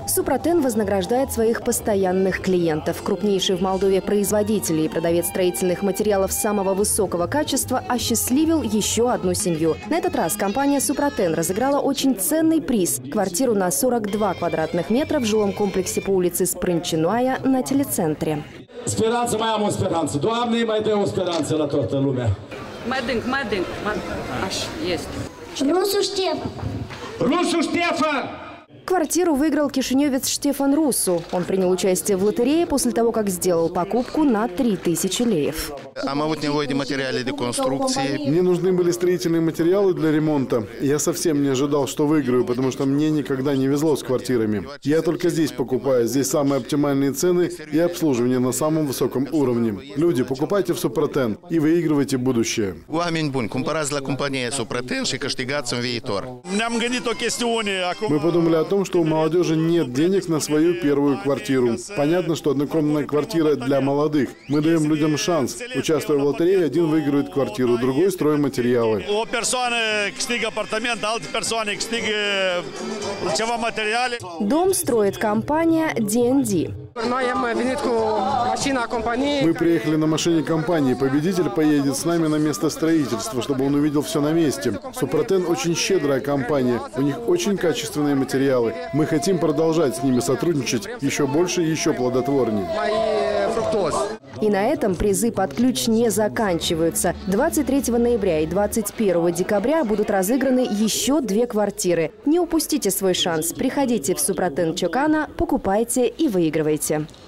Супротен вознаграждает своих постоянных клиентов. Крупнейший в Молдове производитель и продавец строительных материалов самого высокого качества осчастливил еще одну семью. На этот раз компания «Супротен» разыграла очень ценный приз – квартиру на 42 квадратных метра в жилом комплексе по улице Sprâncenoaia на телецентре. Speranță, mai am o speranță. Doamne, mai dă o speranță la toată lumea. Mai adânc. Есть. Rusu Ștefan! Квартиру выиграл кишиневец Штефан Русу. Он принял участие в лотерее после того, как сделал покупку на 3000 леев. Мне нужны были строительные материалы для ремонта. Я совсем не ожидал, что выиграю, потому что мне никогда не везло с квартирами. Я только здесь покупаю. Здесь самые оптимальные цены и обслуживание на самом высоком уровне. Люди, покупайте в Супротен и выигрывайте будущее. Мы подумали о том, что у молодежи нет денег на свою первую квартиру. Понятно, что однокомнатная квартира для молодых. Мы даем людям шанс. Участвуя в лотерее, один выигрывает квартиру, другой – стройматериалы. Дом строит компания D&D. Мы приехали на машине компании. Победитель поедет с нами на место строительства, чтобы он увидел все на месте. Супротен очень щедрая компания. У них очень качественные материалы. Мы хотим продолжать с ними сотрудничать еще больше и еще плодотворнее. И на этом призы под ключ не заканчиваются. 23 ноября и 21 декабря будут разыграны еще 2 квартиры. Не упустите свой шанс. Приходите в Супротен Чокана, покупайте и выигрывайте.